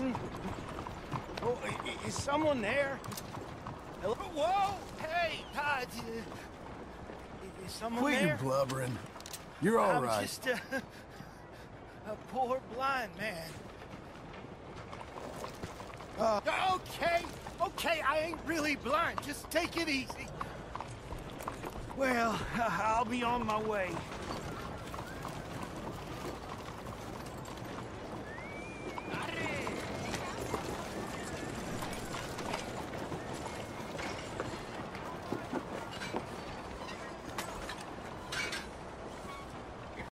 Oh, is someone there? Hello? Whoa! Hey, is someone Quit there? your blubbering. You're all I'm right. just a poor blind man. Okay, I ain't really blind. Just take it easy. Well, I'll be on my way.